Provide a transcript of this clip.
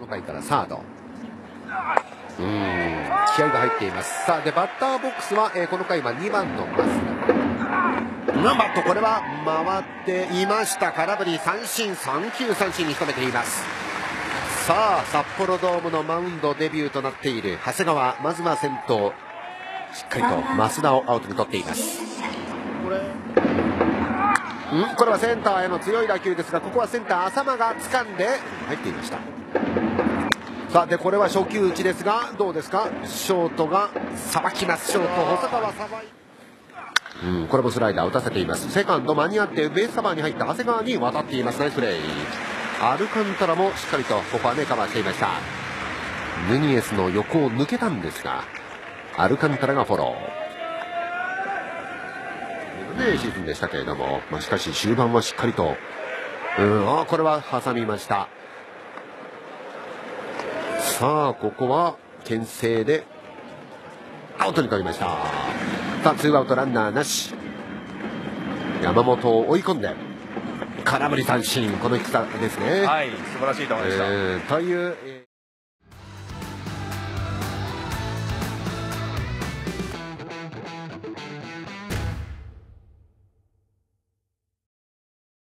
回からサード。気合が入っています。さあでバッターボックスは、この回は2番の増田。バットこれは回っていました。空振り三振、3球三振に仕留めています。さあ札幌ドームのマウンドデビューとなっている長谷川、まずは先頭しっかりと増田をアウトに取っています。これはセンターへの強い打球ですが、ここはセンター浅間が掴んで入っていました。さあでこれは初球打ちですが、どうですか。ショートがさばきます。ショート細川さばい、これもスライダー打たせています。セカンド間に合ってベースカバーに入った長谷川に渡っています。ナイスプレー。アルカンタラもしっかりとここはねカバーしていました。ヌニエスの横を抜けたんですが、アルカンタラがフォロー。シーズンでしたけれども、しかし終盤はしっかりとこれは挟みました。さあここは牽制でアウトに取りました。さあツーアウトランナーなし。山本を追い込んで空振り三振、この低さですね。 はい、素晴らしい球でした。 という